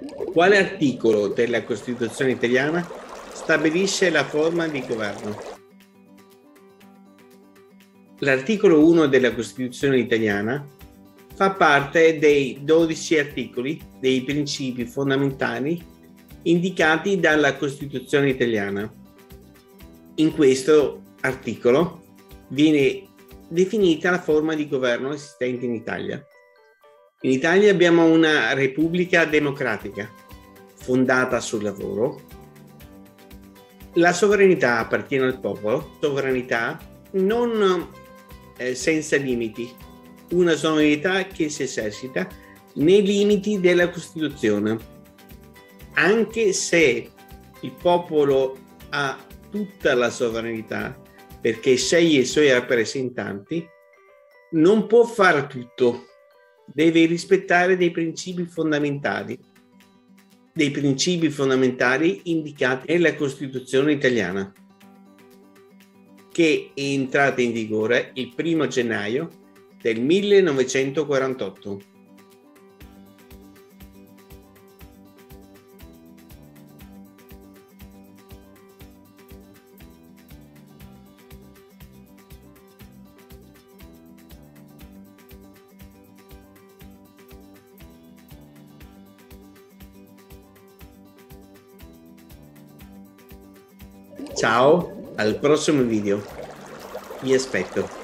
Quale articolo della Costituzione italiana stabilisce la forma di governo? L'articolo 1 della Costituzione italiana fa parte dei 12 articoli dei principi fondamentali indicati dalla Costituzione italiana. In questo articolo viene definita la forma di governo esistente in Italia. In Italia abbiamo una Repubblica democratica fondata sul lavoro. La sovranità appartiene al popolo, sovranità non senza limiti, una sovranità che si esercita nei limiti della Costituzione, anche se il popolo ha tutta la sovranità perché sceglie i suoi rappresentanti, non può fare tutto, deve rispettare dei principi fondamentali indicati nella Costituzione italiana, che è entrata in vigore il 1 gennaio del 1948. Ciao, al prossimo video. Vi aspetto.